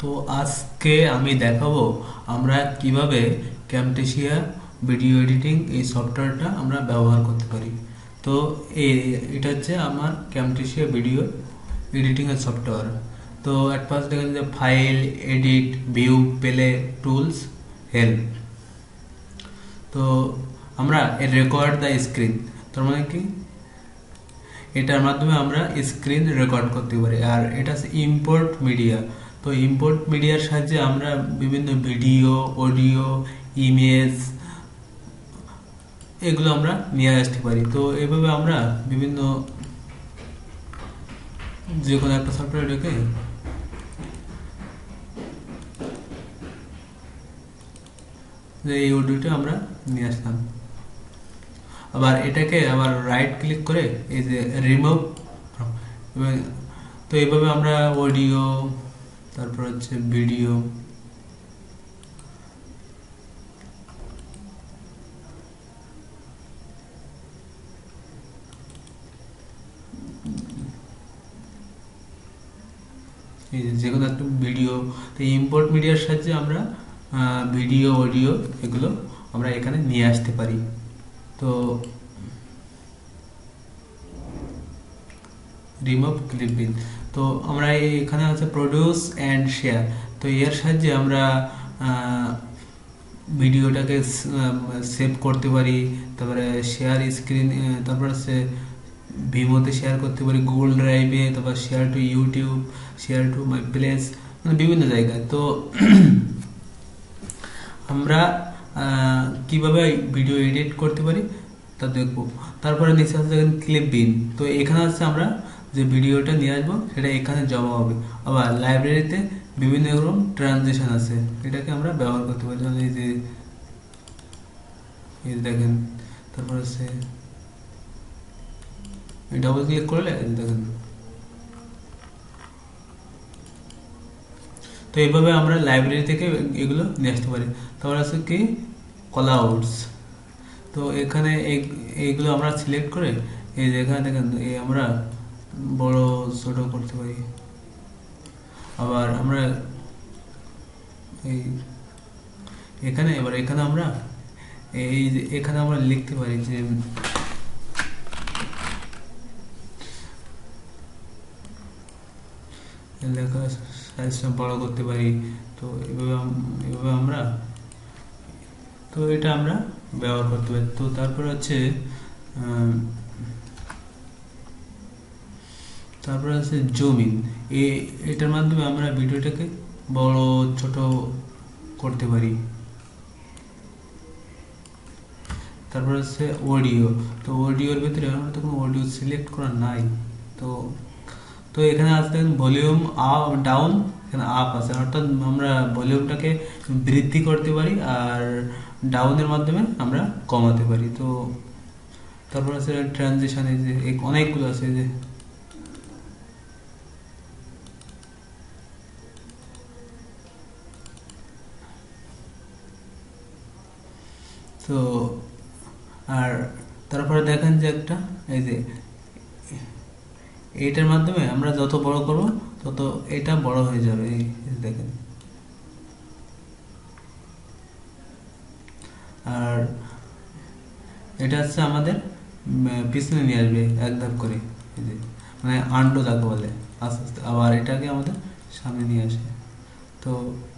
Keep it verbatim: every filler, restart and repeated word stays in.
তো আজকে আমি দেখাবো আমরা কিভাবে ক্যামটেসিয়া ভিডিও এডিটিং এই সফটওয়্যারটা আমরা ব্যবহার করতে পারি। তো এটা হচ্ছে আমার ক্যামটেসিয়া ভিডিও এডিটিং এর সফটওয়্যার। তো এট ফার্স্ট দেখেন যে file, edit, view, play, tools, help. তো আমরা রেকর্ড দ্য স্ক্রিন, তার মানে কি এটার মাধ্যমে আমরা স্ক্রিন রেকর্ড করতে পারি। আর এটা হচ্ছে ইম্পোর্ট মিডিয়া। তো ইম্পোর্ট মিডিয়ার সাহায্যে আমরা বিভিন্ন ভিডিও, অডিও, ইমেজ এগুলো আমরা নিয়ে আসতে পারি। তো এইভাবে আমরা বিভিন্ন যে কোনো একটা সফটওয়্যার রেখে যে এই অডিওটা আমরা নিয়ে আসলাম, আবার এটাকে আবার রাইট ক্লিক করে এই যে রিমুভ। তো এইভাবে আমরা অডিও, তারপর হচ্ছে ভিডিও, যে কোনো একটা ভিডিও, তো ইম্পোর্ট মিডিয়ার সাহায্যে আমরা ভিডিও, অডিও এগুলো আমরা এখানে নিয়ে আসতে পারি। তো রিমুভ ক্লিপিং, তো আমরা এখানে আছে প্রডিউস অ্যান্ড শেয়ার। তো এর সাহায্যে আমরা ভিডিওটাকে সেভ করতে পারি, তারপরে শেয়ার স্ক্রিন, তারপরে হচ্ছে ভিমোতে শেয়ার করতে পারি, গুগল ড্রাইভে, তারপর share to YouTube, share to my place, মানে বিভিন্ন জায়গায়। তো আমরা কিভাবে ভিডিও এডিট করতে পারি তা দেখবো। তারপরে নিচে আছে দেখেন ক্লিপ বিন। তো এখানে হচ্ছে আমরা যে ভিডিওটা নিয়ে আসবো সেটা এখানে জমা হবে। আবার লাইব্রেরিতে বিভিন্ন রকম ট্রানজিশন আছে, এটাকে আমরা ব্যবহার করতে পারি। এই যে এই দেখেন, তারপর হচ্ছে ডাবল ক্লিক করলে দেখেন। তো এইভাবে আমরা লাইব্রেরি থেকে এগুলো নিয়ে আসতে পারি। তারপর আছে কি কলআউটস। তো এখানে এইগুলো আমরা সিলেক্ট করে এই যে এখানে দেখেন এই আমরা বড় ছোট করতে পারি। আবার আমরা এই এখানে এবার এখানে আমরা এই যে এখানে আমরা লিখতে পারি যে লেখা সাইজটা বড় করতে পারি। তো এভাবে এভাবে আমরা তো এটা আমরা ব্যবহার করতে পারি। তো তারপর হচ্ছে তারপর আছে জুম ইন। এটার মাধ্যমে আমরা ভিডিওটাকে বড় ছোট করতে পারি। তারপর হচ্ছে অডিও। তো অডিওর ভিতরে আমরা তো কোনো অডিও সিলেক্ট করা নাই। তো তো এখানে আছে ভলিউম আপ ডাউন, এখানে আপ আছে, অর্থাৎ আমরা ভলিউমটাকে বৃদ্ধি করতে পারি আর ডাউনের মাধ্যমে আমরা কমাতে পারি। তো তারপর আছে ট্রানজিশন, এই যে অনেকগুলো আছে যে তো আর তারপরে দেখেন যে একটা এই যে এইটার মাধ্যমে আমরা যত বড় করব তত এটা বড় হয়ে যাবে। এই দেখেন, আর এটা হচ্ছে আমাদের পিছনে নিয়ে আসবে এক ধাপ করে, এই যে মানে আন্ডো যাকে বলে, আস্তে আস্তে আবার এটাকে আমাদের সামনে নিয়ে আসে। তো